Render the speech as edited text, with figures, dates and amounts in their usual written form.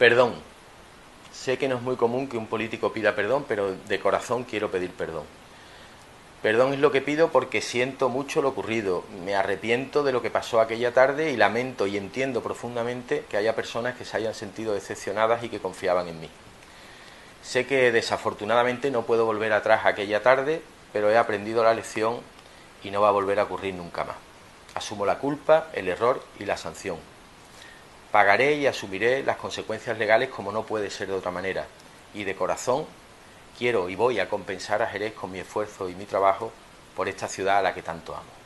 Perdón. Sé que no es muy común que un político pida perdón, pero de corazón quiero pedir perdón. Perdón es lo que pido porque siento mucho lo ocurrido, me arrepiento de lo que pasó aquella tarde y lamento y entiendo profundamente que haya personas que se hayan sentido decepcionadas y que confiaban en mí. Sé que desafortunadamente no puedo volver atrás a aquella tarde, pero he aprendido la lección y no va a volver a ocurrir nunca más. Asumo la culpa, el error y la sanción. Pagaré y asumiré las consecuencias legales como no puede ser de otra manera. Y de corazón quiero y voy a compensar a Jerez con mi esfuerzo y mi trabajo por esta ciudad a la que tanto amo.